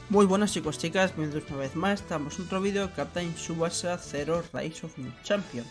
Muy buenas chicos, chicas, bienvenidos una vez más. Estamos en otro vídeo de Captain Tsubasa Zero Rise of New Champion.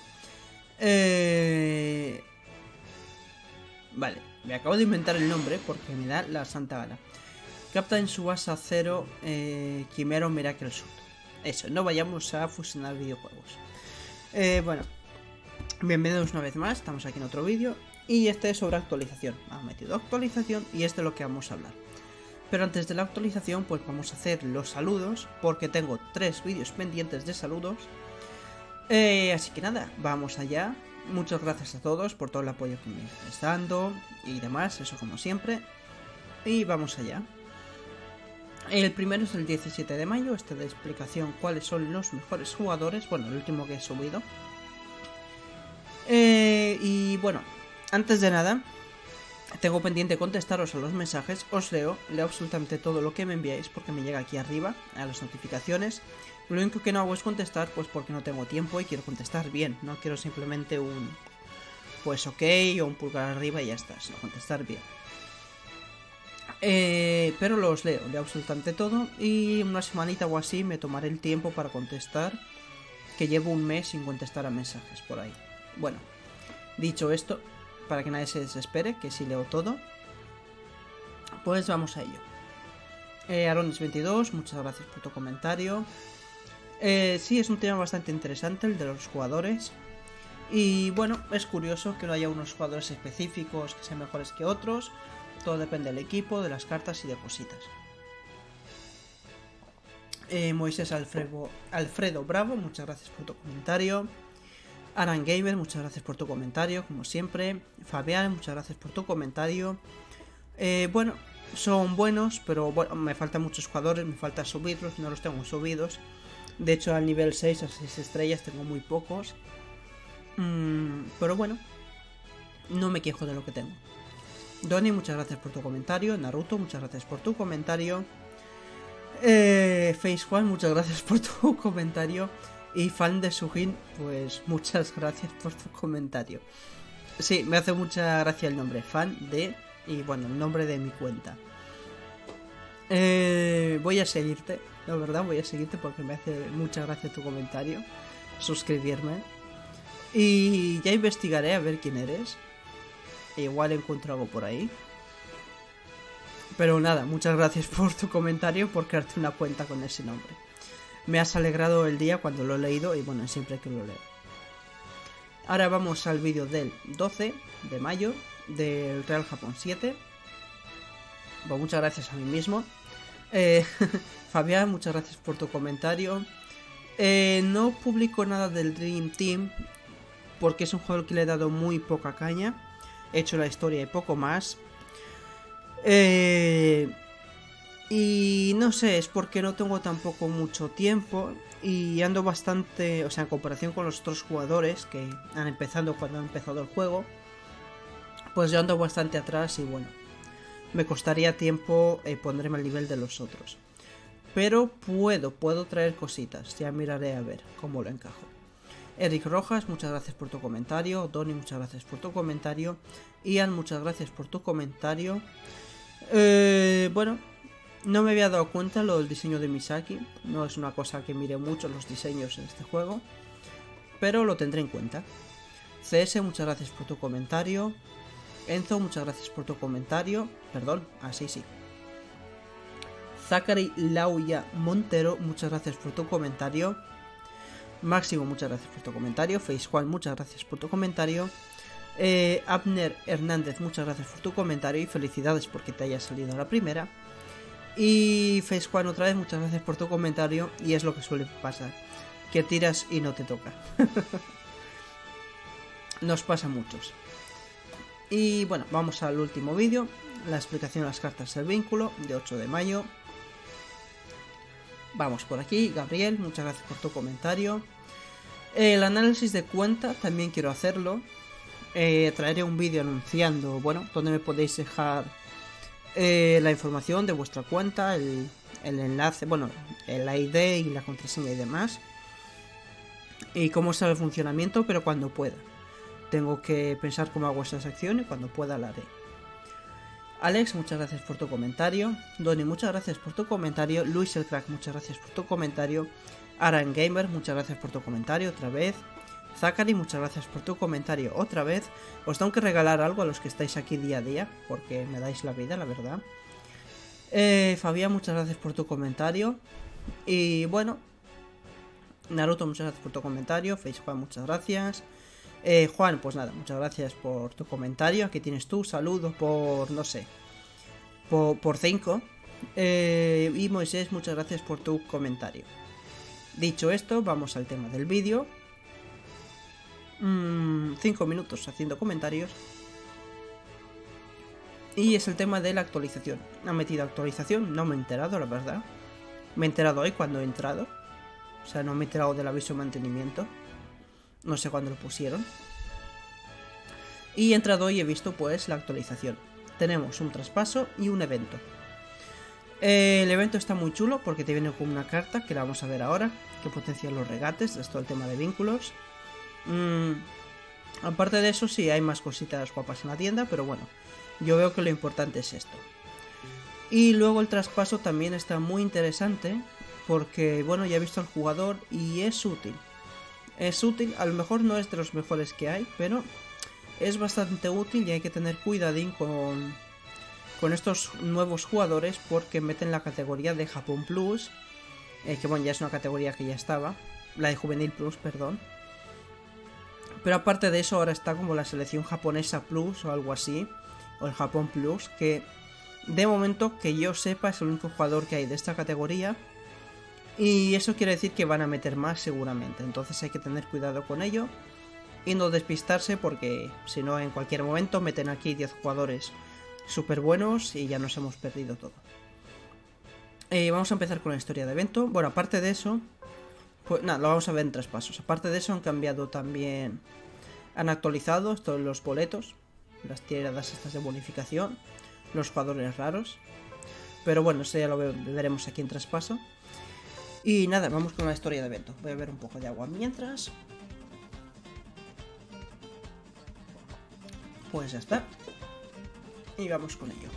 Vale, me acabo de inventar el nombre porque me da la santa gana. Captain Tsubasa Zero Chimero Miracle Suit. Eso, no vayamos a fusionar videojuegos. Bueno, bienvenidos una vez más, estamos aquí en otro vídeo. Y este es sobre actualización. Han metido actualización y este es de lo que vamos a hablar. Pero antes de la actualización, pues vamos a hacer los saludos, porque tengo 3 vídeos pendientes de saludos. Así que nada, vamos allá. Muchas gracias a todos por todo el apoyo que me estáis dando y demás, eso como siempre. Y vamos allá. El primero es el 17 de mayo, este de explicación cuáles son los mejores jugadores, bueno, el último que he subido. Y bueno, antes de nada, tengo pendiente contestaros a los mensajes, os leo absolutamente todo lo que me enviáis porque me llega aquí arriba a las notificaciones. Lo único que no hago es contestar, pues porque no tengo tiempo y quiero contestar bien, no quiero simplemente un pues ok o un pulgar arriba y ya está, sino contestar bien. Pero los leo absolutamente todo y una semanita o así me tomaré el tiempo para contestar, que llevo un mes sin contestar a mensajes por ahí. Bueno, dicho esto, para que nadie se desespere, que si leo todo, pues vamos a ello. Aronis22, muchas gracias por tu comentario. Sí, es un tema bastante interesante el de los jugadores. Y bueno, es curioso que no haya unos jugadores específicos que sean mejores que otros. Todo depende del equipo, de las cartas y de cositas. Moisés Alfredo Bravo, muchas gracias por tu comentario. Aran Gamer, muchas gracias por tu comentario, como siempre. Fabián, muchas gracias por tu comentario. Bueno, son buenos, pero bueno, me faltan muchos jugadores, me falta subirlos, no los tengo subidos. De hecho, al nivel 6 a 6 estrellas tengo muy pocos. Pero bueno, no me quejo de lo que tengo. Donny, muchas gracias por tu comentario. Naruto, muchas gracias por tu comentario. Face One, muchas gracias por tu comentario. Y fan de Sujin, pues muchas gracias por tu comentario. Sí, me hace mucha gracia el nombre, fan de... Y bueno, el nombre de mi cuenta. Voy a seguirte, la verdad voy a seguirte porque me hace mucha gracia tu comentario. Suscribirme. Y ya investigaré a ver quién eres. Igual encuentro algo por ahí. Pero nada, muchas gracias por tu comentario, por crearte una cuenta con ese nombre. Me has alegrado el día cuando lo he leído y bueno, siempre que lo leo. Ahora vamos al vídeo del 12 de mayo del Real Japón 7. Bueno, muchas gracias a mí mismo. Fabián, muchas gracias por tu comentario. No publico nada del Dream Team porque es un juego que le he dado muy poca caña. He hecho la historia y poco más. Y no sé, es porque no tengo tampoco mucho tiempo y ando bastante, o sea, en comparación con los otros jugadores que han empezado cuando han empezado el juego, pues yo ando bastante atrás y bueno, me costaría tiempo ponerme al nivel de los otros. Pero puedo traer cositas, ya miraré a ver cómo lo encajo. Eric Rojas, muchas gracias por tu comentario. Donny, muchas gracias por tu comentario. Ian, muchas gracias por tu comentario. Bueno, no me había dado cuenta lo del diseño de Misaki. No es una cosa que mire mucho los diseños en este juego, pero lo tendré en cuenta. CS, muchas gracias por tu comentario. Enzo, muchas gracias por tu comentario. Perdón, sí. Zachary Lauya Montero, muchas gracias por tu comentario. Máximo, muchas gracias por tu comentario. Face Juan, muchas gracias por tu comentario. Abner Hernández, muchas gracias por tu comentario y felicidades porque te haya salido a la primera. Y Face Juan, otra vez, muchas gracias por tu comentario. Y es lo que suele pasar, que tiras y no te toca. Nos pasa a muchos. Y bueno, vamos al último vídeo, la explicación de las cartas del vínculo de 8 de mayo. Vamos por aquí. Gabriel, muchas gracias por tu comentario. El análisis de cuenta también quiero hacerlo. Traeré un vídeo anunciando, bueno, donde me podéis dejar la información de vuestra cuenta, el enlace, bueno, el ID y la contraseña y demás. Y cómo será el funcionamiento, pero cuando pueda. Tengo que pensar cómo hago esa sección y cuando pueda la haré. Alex, muchas gracias por tu comentario. Donny, muchas gracias por tu comentario. Luis el Crack, muchas gracias por tu comentario. Aran Gamer, muchas gracias por tu comentario otra vez. Zachary, muchas gracias por tu comentario otra vez. Os tengo que regalar algo a los que estáis aquí día a día, porque me dais la vida, la verdad. Fabián, muchas gracias por tu comentario. Y bueno, Naruto, muchas gracias por tu comentario. Facejuan, muchas gracias. Juan, pues nada, muchas gracias por tu comentario. Aquí tienes tú, saludo por, no sé, por 5. Y Moisés, muchas gracias por tu comentario. Dicho esto, vamos al tema del vídeo. 5 minutos haciendo comentarios. Y es el tema de la actualización. Han metido actualización, no me he enterado, la verdad. Me he enterado hoy cuando he entrado. O sea, no me he enterado del aviso de mantenimiento. No sé cuándo lo pusieron. Y he entrado hoy y he visto pues la actualización. Tenemos un traspaso y un evento. El evento está muy chulo porque te viene con una carta que la vamos a ver ahora, que potencia los regates, es todo el tema de vínculos. Aparte de eso sí hay más cositas guapas en la tienda, pero bueno, yo veo que lo importante es esto. Y luego el traspaso también está muy interesante porque bueno, ya he visto al jugador y es útil. Es útil, a lo mejor no es de los mejores que hay, pero es bastante útil y hay que tener cuidadín con estos nuevos jugadores porque meten la categoría de Japón Plus, que bueno, ya es una categoría que ya estaba, la de Juvenil Plus, perdón. Pero aparte de eso ahora está como la selección japonesa Plus o algo así, o el Japón Plus, que de momento que yo sepa es el único jugador que hay de esta categoría. Y eso quiere decir que van a meter más seguramente, entonces hay que tener cuidado con ello y no despistarse porque si no en cualquier momento meten aquí 10 jugadores súper buenos y ya nos hemos perdido todo. Vamos a empezar con la historia de evento. Bueno, aparte de eso, pues nada, lo vamos a ver en tres pasos. Aparte de eso han cambiado también, han actualizado todos los boletos, las tiradas estas de bonificación, los jugadores raros. Pero bueno, eso ya lo veremos aquí en traspaso. Y nada, vamos con la historia de evento. Voy a beber un poco de agua mientras. Pues ya está. Y vamos con ello.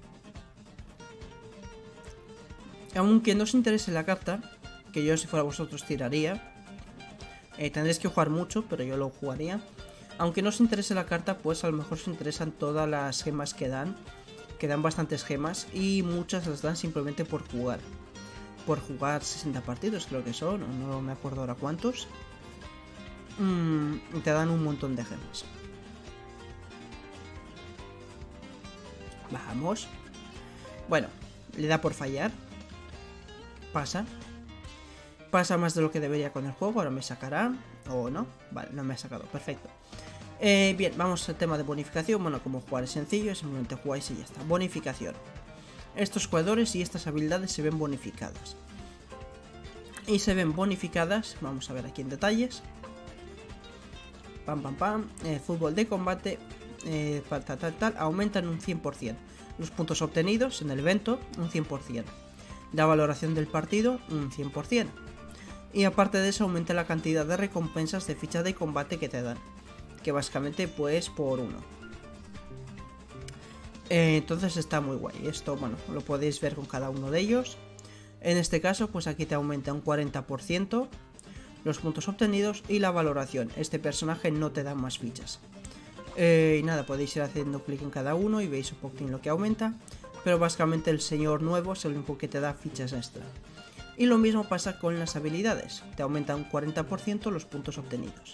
Aunque no os interese la carta, que yo si fuera vosotros tiraría, tendréis que jugar mucho, pero yo lo jugaría. Aunque no os interese la carta, pues a lo mejor os interesan todas las gemas que dan bastantes gemas y muchas las dan simplemente por jugar. Por jugar 60 partidos creo que son, no me acuerdo ahora cuántos. Te dan un montón de gemas. Bajamos. Bueno, le da por fallar. Pasa. Pasa más de lo que debería con el juego, ahora me sacará. O no, vale, no me ha sacado, perfecto. Bien, vamos al tema de bonificación. Bueno, como jugar es sencillo, simplemente jugáis y ya está. Bonificación. Estos jugadores y estas habilidades se ven bonificadas. Y se ven bonificadas, vamos a ver aquí en detalles. Pam, pam, pam. Fútbol de combate, tal, aumentan un 100%. Los puntos obtenidos en el evento, un 100%. La valoración del partido, un 100%. Y aparte de eso, aumenta la cantidad de recompensas de ficha de combate que te dan. Que básicamente, pues, por uno. Entonces está muy guay. Esto, bueno, lo podéis ver con cada uno de ellos. En este caso, pues aquí te aumenta un 40% los puntos obtenidos y la valoración. Este personaje no te da más fichas. Y nada, podéis ir haciendo clic en cada uno y veis un poquitín lo que aumenta. Pero básicamente el señor nuevo es el único que te da fichas extra. Y lo mismo pasa con las habilidades. Te aumenta un 40% los puntos obtenidos.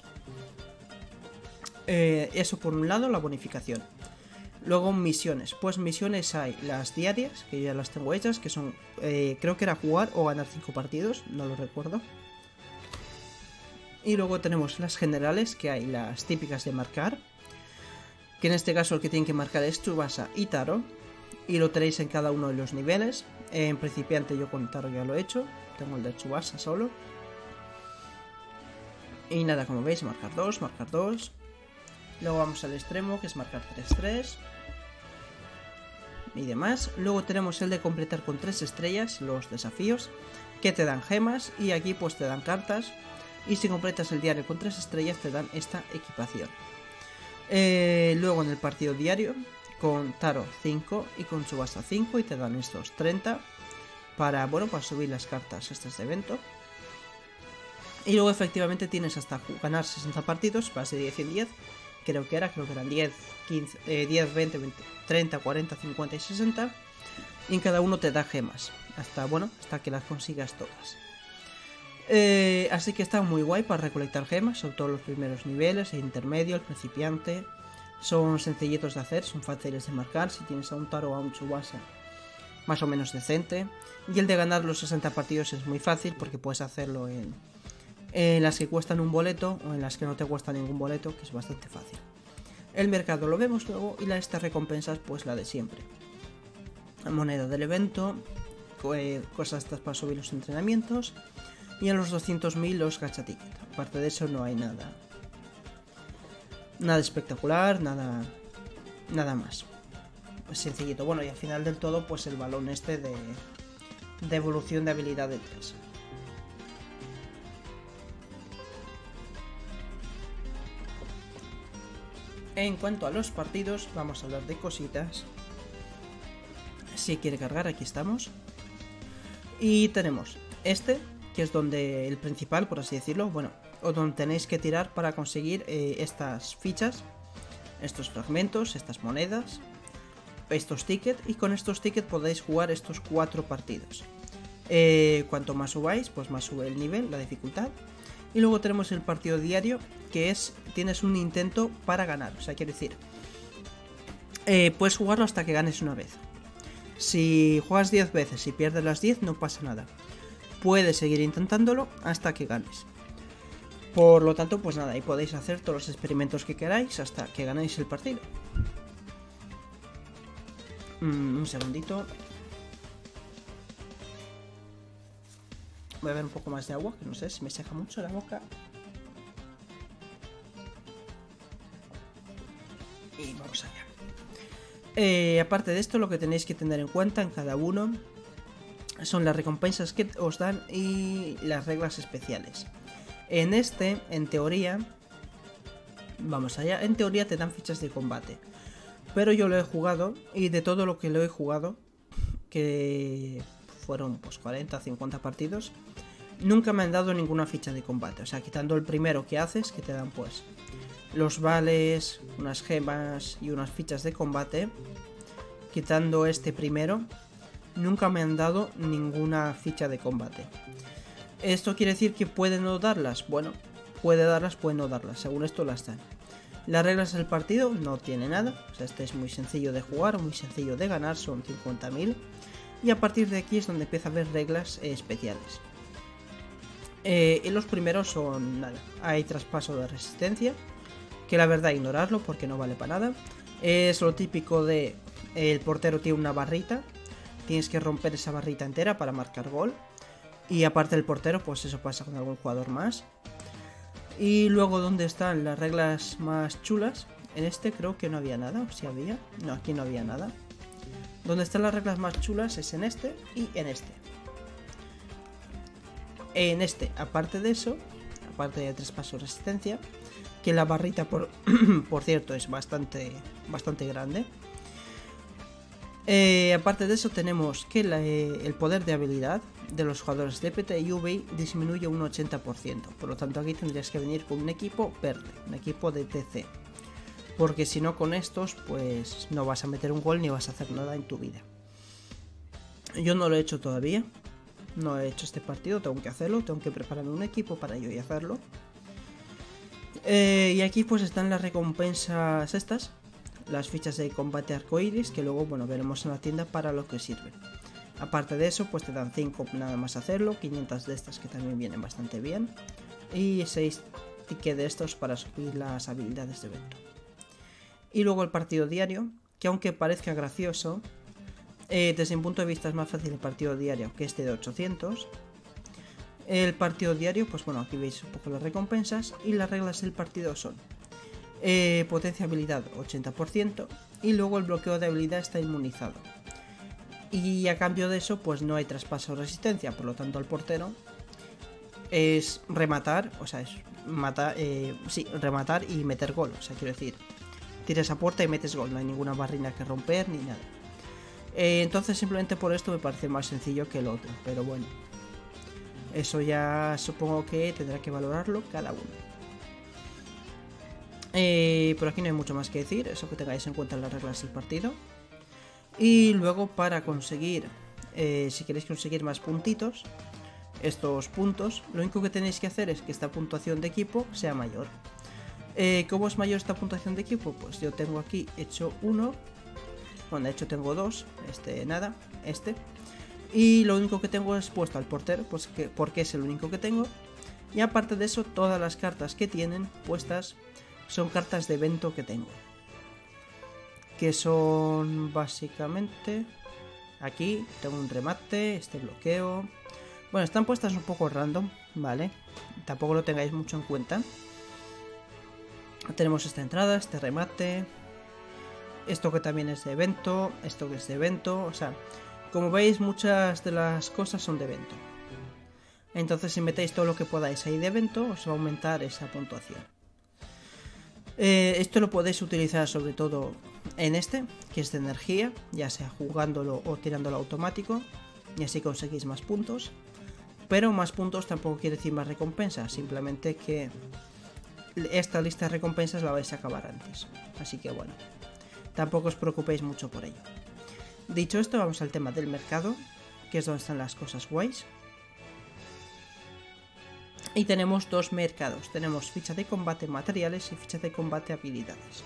Eso por un lado, la bonificación. Luego misiones, pues misiones hay las diarias, que ya las tengo hechas, que son, creo que era jugar o ganar 5 partidos, no lo recuerdo. Y luego tenemos las generales, que hay las típicas de marcar, que en este caso el que tienen que marcar es Tsubasa y Taro, y lo tenéis en cada uno de los niveles. En principiante yo con Taro ya lo he hecho, tengo el de Tsubasa solo. Y nada, como veis, marcar 2, marcar 2. Luego vamos al extremo, que es marcar 3-3. Y demás. Luego tenemos el de completar con 3 estrellas, los desafíos, que te dan gemas y aquí pues te dan cartas. Y si completas el diario con 3 estrellas te dan esta equipación. Luego en el partido diario, con Taro 5 y con Tsubasa 5 y te dan estos 30 para, bueno, para subir las cartas estas de evento. Y luego efectivamente tienes hasta ganar 60 partidos, va a ser 10 en 10, creo que eran 10, 15, 10, 20, 20, 30, 40, 50 y 60. Y en cada uno te da gemas, hasta que las consigas todas. Así que está muy guay para recolectar gemas, sobre todo los primeros niveles, el intermedio, el principiante. Son sencillitos de hacer, son fáciles de marcar, si tienes a un Taro o a un Tsubasa más o menos decente. Y el de ganar los 60 partidos es muy fácil porque puedes hacerlo en las que cuestan un boleto o en las que no te cuesta ningún boleto, que es bastante fácil. El mercado lo vemos luego y estas recompensas pues la de siempre. La moneda del evento, cosas estas para subir los entrenamientos y a los 200.000 los gacha ticket. Aparte de eso no hay nada espectacular, nada más. Pues sencillito. Bueno, y al final del todo pues el balón este de evolución de habilidad de 3. En cuanto a los partidos, vamos a hablar de cositas. Si quiere cargar, aquí estamos. Y tenemos este, que es donde el principal, por así decirlo, bueno, o donde tenéis que tirar para conseguir estas fichas, estos fragmentos, estas monedas, estos tickets, y con estos tickets podéis jugar estos 4 partidos. Cuanto más subáis, pues más sube el nivel, la dificultad. Y luego tenemos el partido diario, que es, tienes un intento para ganar, o sea, quiero decir, puedes jugarlo hasta que ganes una vez. Si juegas 10 veces y pierdes las 10, no pasa nada. Puedes seguir intentándolo hasta que ganes. Por lo tanto, pues nada, ahí podéis hacer todos los experimentos que queráis hasta que ganéis el partido. Un segundito. Voy a beber un poco más de agua, que no sé si me seca mucho la boca. Y vamos allá. Aparte de esto, lo que tenéis que tener en cuenta en cada uno son las recompensas que os dan y las reglas especiales. En este, en teoría, vamos allá, en teoría te dan fichas de combate. Pero yo lo he jugado y de todo lo que lo he jugado, que fueron pues 40, 50 partidos, nunca me han dado ninguna ficha de combate. O sea, quitando el primero que haces, que te dan pues los vales, unas gemas y unas fichas de combate. Quitando este primero, nunca me han dado ninguna ficha de combate. ¿Esto quiere decir que puede no darlas? Bueno, puede darlas, puede no darlas, según esto las dan. Las reglas del partido no tiene nada, o sea, este es muy sencillo de jugar, muy sencillo de ganar, son 50.000. Y a partir de aquí es donde empieza a haber reglas especiales. Y los primeros son nada, hay traspaso de resistencia, que la verdad ignorarlo porque no vale para nada. Es lo típico de el portero tiene una barrita, tienes que romper esa barrita entera para marcar gol. Y aparte del portero, pues eso pasa con algún jugador más. Y luego, ¿dónde están las reglas más chulas? En este creo que no había nada, o si había. No, aquí no había nada. Donde están las reglas más chulas es en este y en este. En este, aparte de eso, aparte de traspaso de resistencia, que la barrita, por cierto, es bastante grande. Aparte de eso tenemos que el poder de habilidad de los jugadores de PT y UVI disminuye un 80%. Por lo tanto aquí tendrías que venir con un equipo verde, un equipo de TC. Porque si no con estos pues no vas a meter un gol ni vas a hacer nada en tu vida. Yo no lo he hecho todavía. No he hecho este partido, tengo que hacerlo. Tengo que prepararme un equipo para yo y hacerlo. Y aquí pues están las recompensas estas. Las fichas de combate arcoiris, que luego, bueno, veremos en la tienda para lo que sirven. Aparte de eso, pues te dan 5 nada más hacerlo, 500 de estas que también vienen bastante bien, y 6 tickets de estos para subir las habilidades de evento. Y luego el partido diario, que aunque parezca gracioso, desde mi punto de vista es más fácil el partido diario que este de 800. El partido diario, pues bueno, aquí veis un poco las recompensas, y las reglas del partido son potencia habilidad 80%, y luego el bloqueo de habilidad está inmunizado. Y a cambio de eso, pues no hay traspaso de resistencia, por lo tanto al portero es rematar, o sea, es matar, rematar y meter gol. O sea, quiero decir, tiras a puerta y metes gol, no hay ninguna barrina que romper ni nada. Entonces simplemente por esto me parece más sencillo que el otro, pero bueno, eso ya supongo que tendrá que valorarlo cada uno. Por aquí no hay mucho más que decir, eso que tengáis en cuenta en las reglas del partido. Y luego para conseguir, si queréis conseguir más puntitos, estos puntos, lo único que tenéis que hacer es que esta puntuación de equipo sea mayor. ¿Cómo es mayor esta puntuación de equipo? Pues yo tengo aquí hecho uno, bueno, de hecho tengo dos, nada, y lo único que tengo es puesto al portero, pues porque es el único que tengo, y aparte de eso todas las cartas que tienen puestas son cartas de evento que tengo, que son básicamente, aquí tengo un remate, bloqueo. Bueno, están puestas un poco random, ¿vale? Tampoco lo tengáis mucho en cuenta. Tenemos esta entrada, este remate, esto que también es de evento, esto que es de evento, o sea, como veis muchas de las cosas son de evento. Entonces si metéis todo lo que podáis ahí de evento, os va a aumentar esa puntuación. Esto lo podéis utilizar sobre todo en que es de energía, ya sea jugándolo o tirándolo automático, y así conseguís más puntos. Pero más puntos tampoco quiere decir más recompensas, simplemente que esta lista de recompensas la vais a acabar antes. Así que bueno, tampoco os preocupéis mucho por ello. Dicho esto, vamos al tema del mercado, que es donde están las cosas guays. Y tenemos dos mercados, tenemos ficha de combate materiales y ficha de combate habilidades.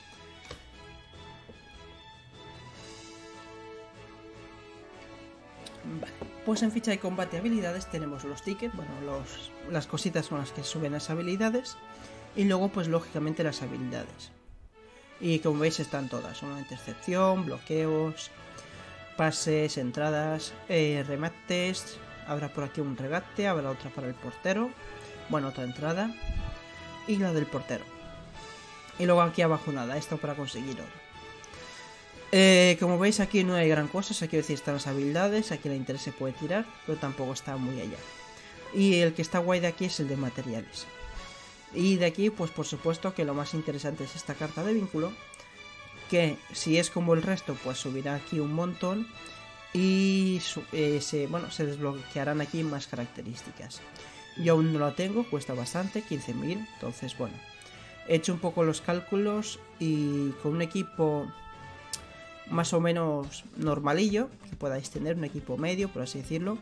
Vale, pues en ficha de combate habilidades tenemos los tickets, bueno, las cositas con las que suben las habilidades, y luego pues lógicamente las habilidades. Y como veis están todas, una intercepción, bloqueos, pases, entradas, remates, habrá por aquí un regate, habrá otra para el portero, bueno, otra entrada, y la del portero. Y luego aquí abajo nada, esto para conseguir oro. Como veis aquí no hay gran cosa, o sea, quiero decir, están las habilidades, aquí la interés se puede tirar, pero tampoco está muy allá. Y el que está guay de aquí es el de materiales. Y de aquí, pues por supuesto que lo más interesante es esta carta de vínculo, que si es como el resto, pues subirá aquí un montón y se desbloquearán aquí más características. Yo aún no la tengo, cuesta bastante, 15.000, entonces bueno, he hecho un poco los cálculos y con un equipo más o menos normalillo que podáis tener, un equipo medio por así decirlo,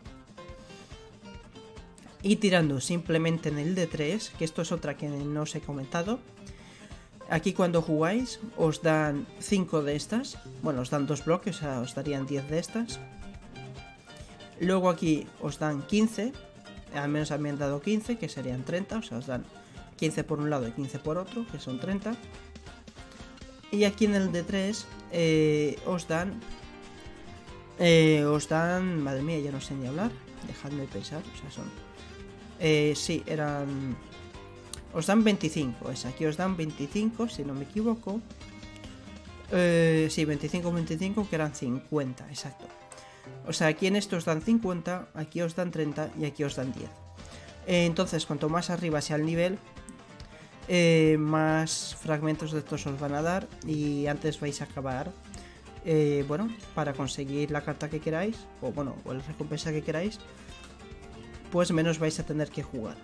y tirando simplemente en el D3, que esto es otra que no os he comentado. Aquí cuando jugáis os dan 5 de estas, bueno, os dan 2 bloques, o sea, os darían 10 de estas. Luego aquí os dan 15, al menos a mí me han dado 15, que serían 30, o sea, os dan 15 por un lado y 15 por otro, que son 30. Y aquí en el D3 os dan, madre mía, ya no sé ni hablar, dejadme pensar, o sea, son, sí, eran, os dan 25, aquí os dan 25, si no me equivoco, sí, 25, que eran 50, exacto. O sea, aquí en esto os dan 50, aquí os dan 30 y aquí os dan 10. Entonces, cuanto más arriba sea el nivel, más fragmentos de estos os van a dar y antes vais a acabar, bueno, para conseguir la carta que queráis, o bueno, o la recompensa que queráis, pues menos vais a tener que jugar.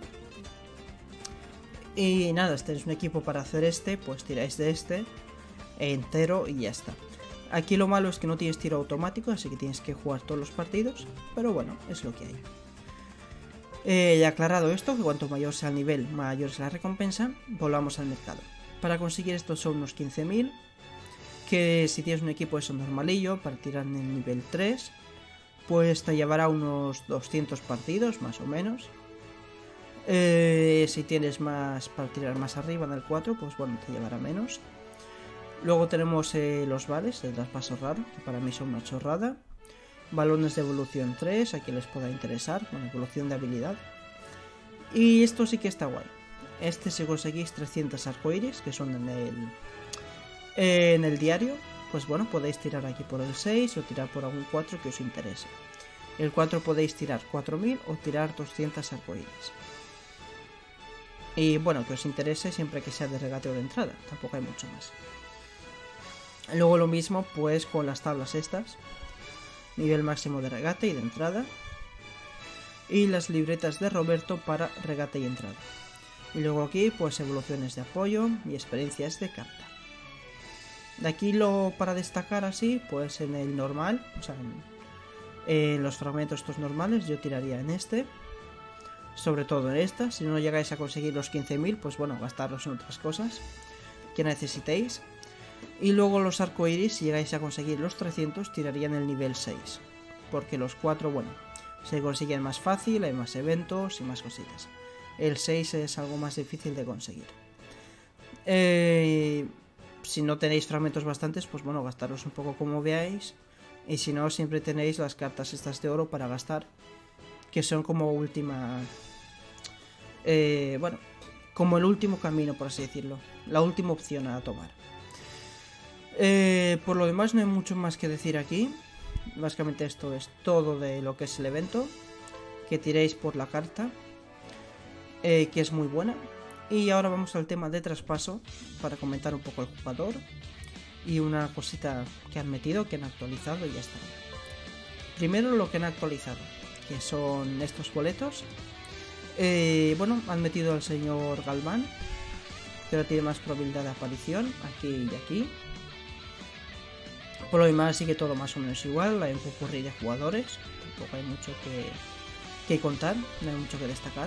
Y nada, si tenéis un equipo para hacer pues tiráis de entero y ya está. Aquí lo malo es que no tienes tiro automático, así que tienes que jugar todos los partidos, pero bueno, es lo que hay. Y aclarado esto, que cuanto mayor sea el nivel, mayor es la recompensa, volvamos al mercado. Para conseguir esto son unos 15.000, que si tienes un equipo eso normalillo, para tirar en el nivel 3, pues te llevará unos 200 partidos, más o menos. Si tienes más para tirar más arriba en el 4, pues bueno, te llevará menos. Luego tenemos los vales de traspaso raro, que para mí son una chorrada. Balones de evolución 3, a quien les pueda interesar, con evolución de habilidad. Y esto sí que está guay. Si conseguís 300 arcoíris, que son en el diario, pues bueno, podéis tirar aquí por el 6 o tirar por algún 4 que os interese. El 4 podéis tirar 4.000 o tirar 200 arcoíris. Y bueno, que os interese siempre que sea de regateo de entrada, tampoco hay mucho más. Luego lo mismo pues con las tablas estas, nivel máximo de regate y de entrada, y las libretas de Roberto para regate y entrada. Y luego aquí pues evoluciones de apoyo y experiencias de carta. De aquí lo para destacar así, pues en el normal, o sea, en los fragmentos estos normales yo tiraría en este, sobre todo en esta. Si no llegáis a conseguir los 15.000, pues bueno, gastarlos en otras cosas que necesitéis. Y luego los arcoiris, si llegáis a conseguir los 300, tirarían el nivel 6. Porque los 4, bueno, se consiguen más fácil, hay más eventos y más cositas. El 6 es algo más difícil de conseguir. Si no tenéis fragmentos bastantes, pues bueno, gastarlos un poco como veáis. Y si no, siempre tenéis las cartas estas de oro para gastar, que son como última... bueno, como el último camino, por así decirlo. La última opción a tomar. Por lo demás no hay mucho más que decir aquí. Básicamente esto es todo de lo que es el evento. Que tiréis por la carta, que es muy buena. Y ahora vamos al tema de traspaso, para comentar un poco el jugador y una cosita que han metido, que han actualizado y ya está. Primero lo que han actualizado, que son estos boletos. Bueno, han metido al señor Galván, que ahora tiene más probabilidad de aparición aquí y aquí. Por lo demás sigue todo más o menos igual, hay un popurrí de jugadores, tampoco hay mucho que contar, no hay mucho que destacar.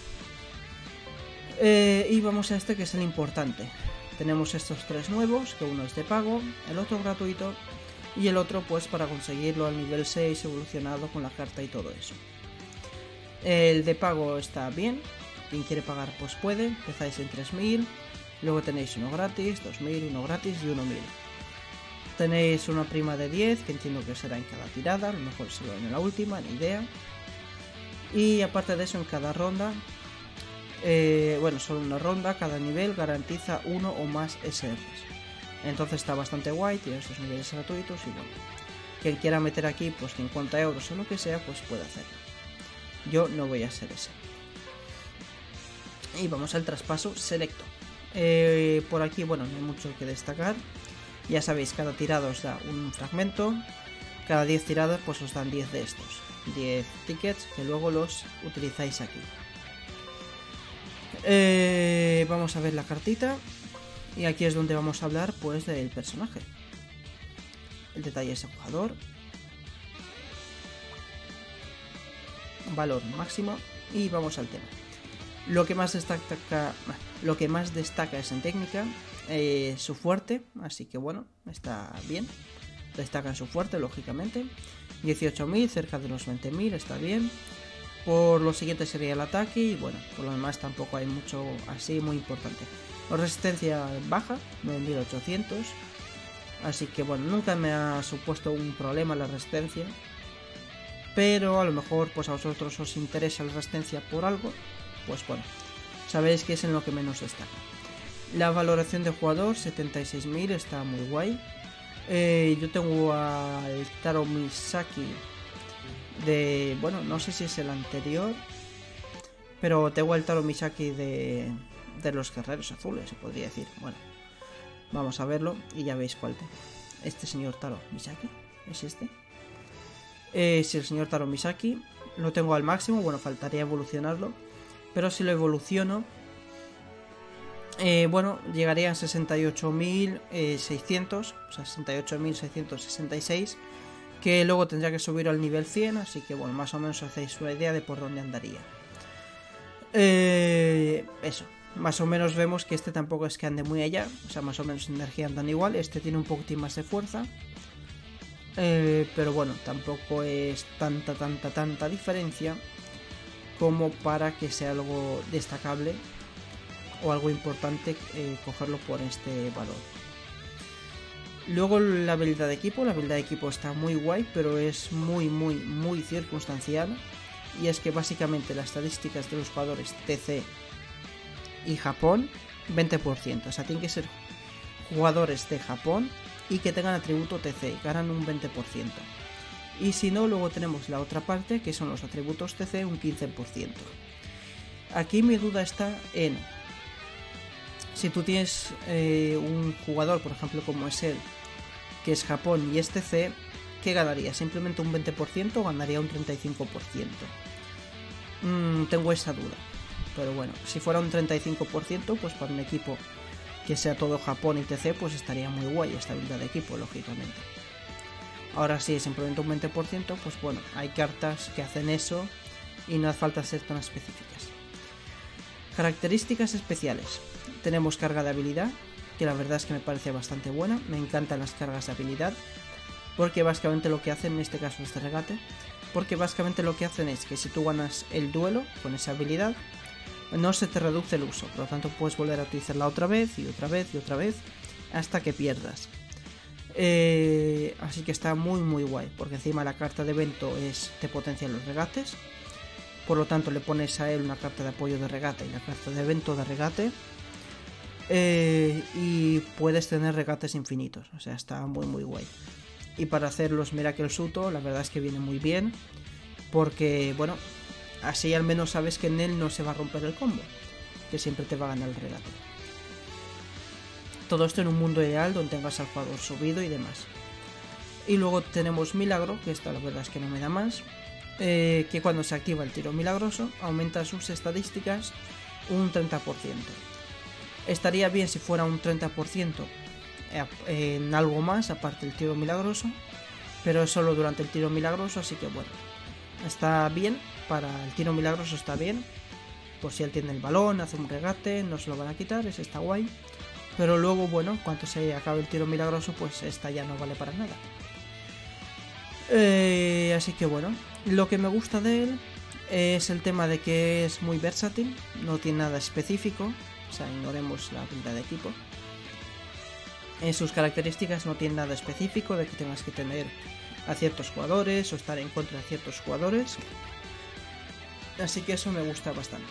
Y vamos a este, que es el importante. Tenemos estos tres nuevos, que uno es de pago, el otro gratuito y el otro pues para conseguirlo al nivel 6 evolucionado con la carta y todo eso. El de pago está bien, quien quiere pagar pues puede, empezáis en 3.000, luego tenéis uno gratis, 2.000, uno gratis y 1.000. Tenéis una prima de 10, que entiendo que será en cada tirada, a lo mejor se lo ven en la última, ni idea. Y aparte de eso, en cada ronda, bueno, solo una ronda, cada nivel garantiza uno o más SRs. Entonces está bastante guay, tiene estos niveles gratuitos y bueno, quien quiera meter aquí pues 50 euros o lo que sea, pues puede hacerlo. Yo no voy a hacer ese. Y vamos al traspaso selecto. Por aquí, bueno, no hay mucho que destacar. Ya sabéis, cada tirada os da un fragmento. Cada 10 tiradas pues os dan 10 de estos. 10 tickets que luego los utilizáis aquí. Vamos a ver la cartita. Y aquí es donde vamos a hablar pues del personaje. El detalle es el jugador. Valor máximo. Y vamos al tema. Lo que más destaca es en técnica. Su fuerte. Así que bueno, está bien. Destaca en su fuerte, lógicamente. 18.000, cerca de los 20.000, está bien. Por lo siguiente sería el ataque. Y bueno, por lo demás tampoco hay mucho así muy importante. Resistencia baja, 9.800. Así que bueno, nunca me ha supuesto un problema la resistencia. Pero a lo mejor pues a vosotros os interesa la resistencia por algo. Pues bueno, sabéis que es en lo que menos destaca. La valoración de jugador, 76.000, está muy guay. Yo tengo al Taro Misaki de... Bueno, no sé si es el anterior, pero tengo al Taro Misaki de los guerreros azules, se podría decir. Bueno, vamos a verlo y ya veis cuál tengo. Este señor Taro Misaki, ¿es este? Si el señor Taro Misaki lo tengo al máximo, bueno, faltaría evolucionarlo, pero si lo evoluciono, bueno, llegaría a 68.600, o sea, 68.666, que luego tendría que subir al nivel 100, así que bueno, más o menos hacéis una idea de por dónde andaría. Eso, más o menos vemos que este tampoco es que ande muy allá, o sea, más o menos energía andan igual, este tiene un poquitín más de fuerza. Pero bueno, tampoco es tanta diferencia como para que sea algo destacable o algo importante cogerlo por este valor. Luego la habilidad de equipo. La habilidad de equipo está muy guay, pero es muy circunstancial. Y es que básicamente las estadísticas de los jugadores TC y Japón, 20%. O sea, tienen que ser jugadores de Japón y que tengan atributo TC, ganan un 20%. Y si no, luego tenemos la otra parte, que son los atributos TC, un 15%. Aquí mi duda está en si tú tienes un jugador, por ejemplo, como es él, que es Japón y este C, ¿qué ganaría? ¿Simplemente un 20% o ganaría un 35%? Tengo esa duda. Pero bueno, si fuera un 35%, pues para un equipo que sea todo Japón y TC, pues estaría muy guay esta habilidad de equipo, lógicamente. Ahora sí, simplemente un 20%, pues bueno, hay cartas que hacen eso y no hace falta ser tan específicas. Características especiales. Tenemos carga de habilidad, que la verdad es que me parece bastante buena. Me encantan las cargas de habilidad, porque básicamente lo que hacen, en este caso este regate, porque básicamente lo que hacen es que si tú ganas el duelo con esa habilidad, no se te reduce el uso, por lo tanto puedes volver a utilizarla otra vez y otra vez y otra vez hasta que pierdas. Así que está muy guay, porque encima la carta de evento te potencia los regates, por lo tanto le pones a él una carta de apoyo de regate y la carta de evento de regate, y puedes tener regates infinitos, o sea, está muy guay. Y para hacer los Miracle Suto, la verdad es que viene muy bien, porque bueno, así al menos sabes que en él no se va a romper el combo, que siempre te va a ganar el regate. Todo esto en un mundo ideal donde tengas al jugador subido y demás. Y luego tenemos Milagro, que esta la verdad es que no me da más, que cuando se activa el tiro milagroso aumenta sus estadísticas un 30%. Estaría bien si fuera un 30% en algo más aparte del tiro milagroso, pero es solo durante el tiro milagroso, así que bueno, está bien. Para el tiro milagroso está bien, por si él tiene el balón, hace un regate, no se lo van a quitar, ese está guay. Pero luego, bueno, cuando se acabe el tiro milagroso, pues esta ya no vale para nada. Así que bueno, lo que me gusta de él es el tema de que es muy versátil, no tiene nada específico, o sea, ignoremos la habilidad de equipo. En sus características no tiene nada específico de que tengas que tener a ciertos jugadores o estar en contra de ciertos jugadores. Así que eso me gusta bastante.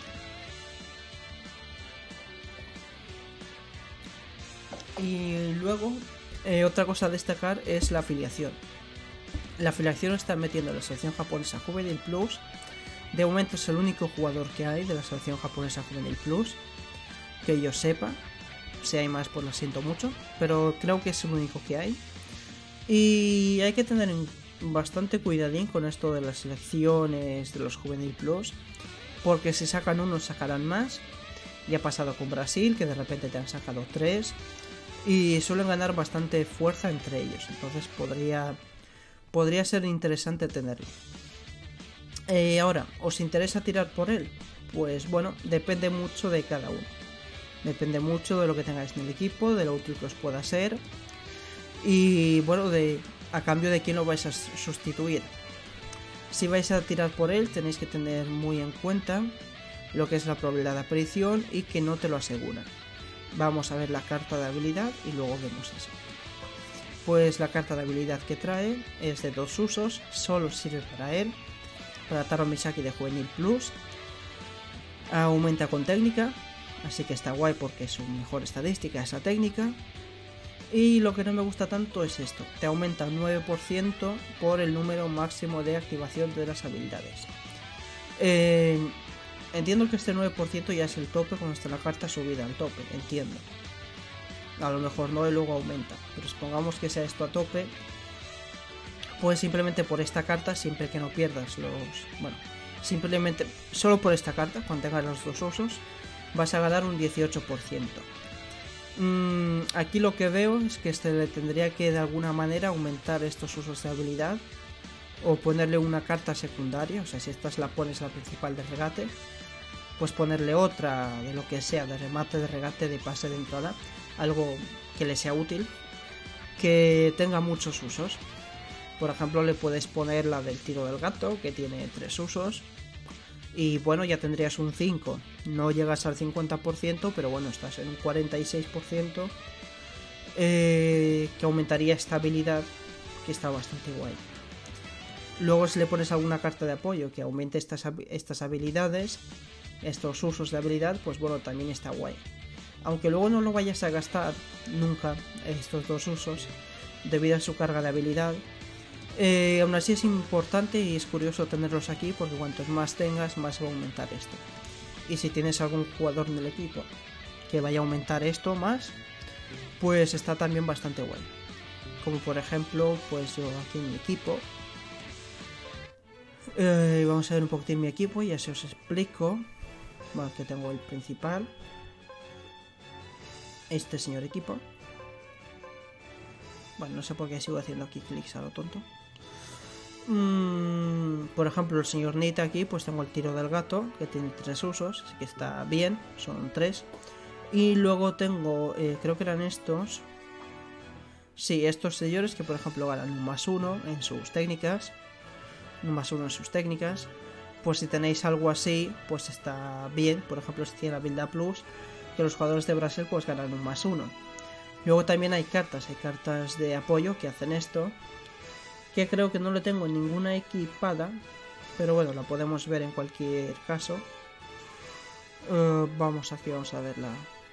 Y luego, otra cosa a destacar es la afiliación. La afiliación está metiendo en la selección japonesa Juvenil Plus. De momento es el único jugador que hay de la selección japonesa Juvenil Plus, que yo sepa. Si hay más, pues lo siento mucho, pero creo que es el único que hay. Y hay que tener bastante cuidadín con esto de las selecciones de los Juvenil Plus, porque si sacan uno sacarán más. Ya ha pasado con Brasil, que de repente te han sacado 3 y suelen ganar bastante fuerza entre ellos, entonces podría ser interesante tenerlo. Ahora, ¿os interesa tirar por él? Pues bueno, depende mucho de cada uno, depende mucho de lo que tengáis en el equipo, de lo útil que os pueda ser y bueno, a cambio de quién lo vais a sustituir. Si vais a tirar por él, tenéis que tener muy en cuenta lo que es la probabilidad de aparición y que no te lo aseguran. Vamos a ver la carta de habilidad y luego vemos eso. Pues la carta de habilidad que trae es de 2 usos, solo sirve para él, para Taro Misaki de Juvenil Plus. Aumenta con técnica, así que está guay porque es su mejor estadística esa técnica. Y lo que no me gusta tanto es esto, te aumenta un 9% por el número máximo de activación de las habilidades. Entiendo que este 9% ya es el tope cuando está la carta subida al tope, entiendo. A lo mejor no y luego aumenta, pero supongamos que sea esto a tope, pues simplemente por esta carta, siempre que no pierdas bueno, simplemente solo por esta carta, cuando tengas los 2 usos, vas a ganar un 18%. Aquí lo que veo es que le tendría que de alguna manera aumentar estos usos de habilidad o ponerle una carta secundaria, o sea, si esta la pones a la principal de regate, pues ponerle otra de lo que sea, de remate, de regate, de pase de entrada, algo que le sea útil, que tenga muchos usos. Por ejemplo, le puedes poner la del tiro del gato, que tiene 3 usos, y bueno, ya tendrías un 5, no llegas al 50%, pero bueno, estás en un 46%, que aumentaría esta habilidad, que está bastante guay. Luego si le pones alguna carta de apoyo que aumente estas habilidades, estos usos de habilidad, pues bueno, también está guay. Aunque luego no lo vayas a gastar nunca, estos 2 usos, debido a su carga de habilidad, aún así es importante y es curioso tenerlos aquí, porque cuantos más tengas, más va a aumentar esto. Y si tienes algún jugador en el equipo que vaya a aumentar esto más, pues está también bastante guay. como por ejemplo, pues yo aquí en mi equipo. Vamos a ver un poquitín mi equipo y así os explico. Bueno, que tengo el principal. Este señor equipo. Bueno, no sé por qué sigo haciendo aquí clics a lo tonto. Por ejemplo, el señor Nita aquí, pues tengo el tiro del gato, que tiene 3 usos, así que está bien, son 3. Y luego tengo, creo que eran estos. Sí, estos señores que por ejemplo ganan un +1 en sus técnicas. Un +1 en sus técnicas. Pues si tenéis algo así, pues está bien. Por ejemplo, si tiene la habilidad plus, que los jugadores de Brasil pues ganan un +1. Luego también hay cartas de apoyo que hacen esto. Que creo que no le tengo ninguna equipada. Pero bueno, la podemos ver en cualquier caso. Vamos aquí, vamos a verla.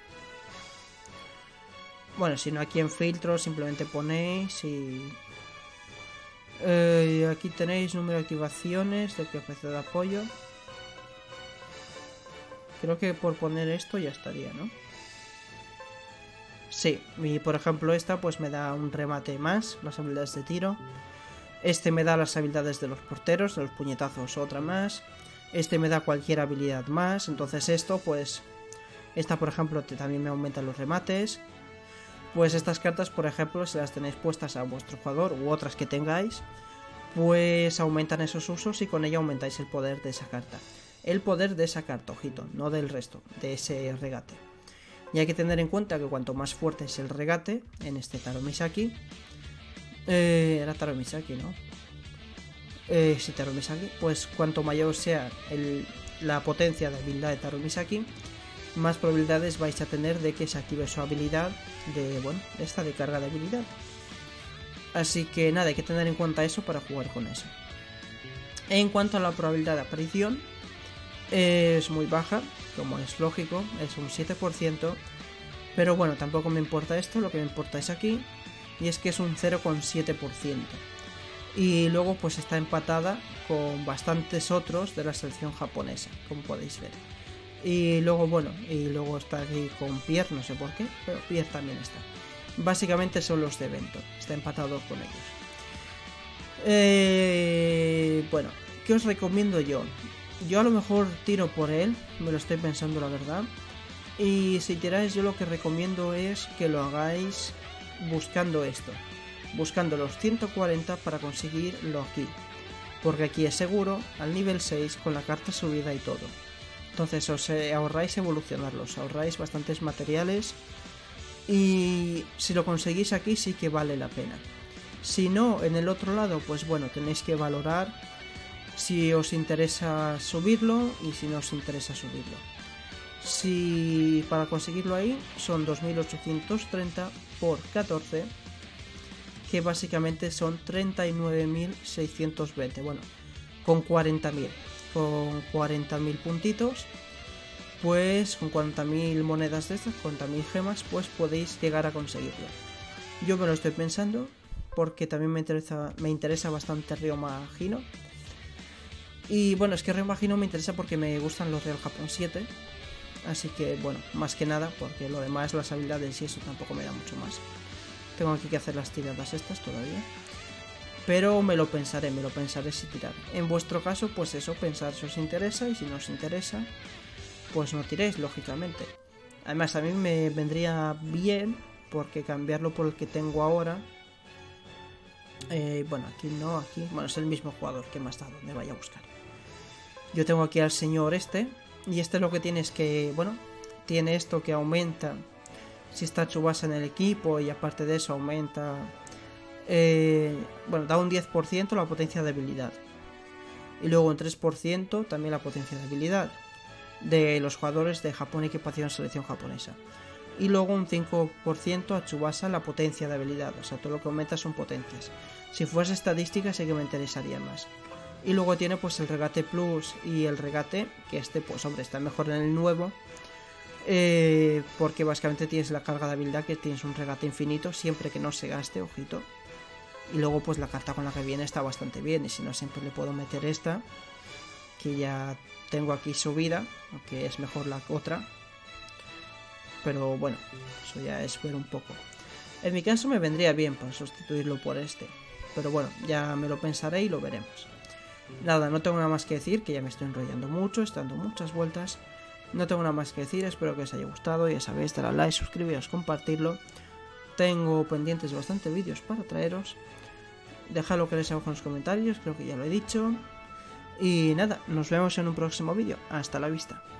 Bueno, si no, aquí en filtro simplemente ponéis y... aquí tenéis número de activaciones de capacidad de apoyo. Creo que por poner esto ya estaría, ¿no? Sí, y por ejemplo esta pues me da un remate más, las habilidades de tiro. Este me da las habilidades de los porteros, de los puñetazos, otra más. Este me da cualquier habilidad más, entonces esto pues... Esta por ejemplo también me aumenta los remates. Pues estas cartas, por ejemplo, si las tenéis puestas a vuestro jugador u otras que tengáis, pues aumentan esos usos y con ello aumentáis el poder de esa carta. El poder de esa carta, ojito, no del resto, de ese regate. Y hay que tener en cuenta que cuanto más fuerte es el regate, en este Taro Misaki, era Taro Misaki, ¿no? Sí, Taro Misaki, pues cuanto mayor sea la potencia de habilidad de Taro Misaki, más probabilidades vais a tener de que se active su habilidad de, bueno, esta de carga de habilidad. Así que nada, hay que tener en cuenta eso para jugar con eso. En cuanto a la probabilidad de aparición, es muy baja, como es lógico, es un 7%. Pero bueno, tampoco me importa esto, lo que me importa es aquí, y es que es un 0,7%. Y luego pues está empatada con bastantes otros de la selección japonesa, como podéis ver. Y luego, bueno, y luego está aquí con Pierre, no sé por qué, pero Pierre también está. Básicamente son los de evento, está empatado con ellos. Bueno, ¿qué os recomiendo yo? Yo a lo mejor tiro por él, me lo estoy pensando la verdad. Y si tiráis, yo lo que recomiendo es que lo hagáis buscando esto. Buscando los 140 para conseguirlo aquí. Porque aquí es seguro, al nivel 6, con la carta subida y todo. Entonces os ahorráis evolucionarlos, ahorráis bastantes materiales y si lo conseguís aquí sí que vale la pena. Si no, en el otro lado, pues bueno, tenéis que valorar si os interesa subirlo y si no os interesa subirlo. Si para conseguirlo ahí son 2830 por 14, que básicamente son 39.620, bueno, con 40.000. Con 40.000 puntitos, pues con 40.000 monedas de estas, 40.000 gemas, pues podéis llegar a conseguirlo. Yo me lo estoy pensando porque también me interesa bastante Ryoma Hino. Y bueno, es que Ryoma Hino me interesa porque me gustan los Real Japón 7. Así que bueno, más que nada, porque lo demás, las habilidades y eso tampoco me da mucho más. Tengo aquí que hacer las tiradas estas todavía. Pero me lo pensaré si tirar. En vuestro caso, pues eso, pensar si os interesa, y si no os interesa, pues no tiréis, lógicamente. Además, a mí me vendría bien, porque cambiarlo por el que tengo ahora... bueno, aquí no, aquí... Bueno, es el mismo jugador, que más da donde vaya a buscar. Yo tengo aquí al señor este, y este lo que tiene es que, bueno, tiene esto que aumenta si está Tsubasa en el equipo, y aparte de eso aumenta... bueno, da un 10% la potencia de habilidad. Y luego un 3% también la potencia de habilidad de los jugadores de Japón equipación selección japonesa. Y luego un 5% a Tsubasa la potencia de habilidad. O sea, todo lo que aumenta son potencias. Si fuese estadística sí que me interesaría más. Y luego tiene pues el regate plus y el regate, que este pues hombre está mejor en el nuevo. Porque básicamente tienes la carga de habilidad, que tienes un regate infinito siempre que no se gaste, ojito. Y luego pues la carta con la que viene está bastante bien. Y si no, siempre le puedo meter esta, que ya tengo aquí subida, aunque es mejor la otra. Pero bueno, eso ya es ver un poco. En mi caso me vendría bien para sustituirlo por este. Pero bueno, ya me lo pensaré y lo veremos. Nada, no tengo nada más que decir, que ya me estoy enrollando mucho, estoy dando muchas vueltas. No tengo nada más que decir, espero que os haya gustado, ya sabéis, darle a like, suscribiros, compartirlo. Tengo pendientes bastante vídeos para traeros. Dejadlo que les hago en los comentarios, creo que ya lo he dicho. Y nada, nos vemos en un próximo vídeo. Hasta la vista.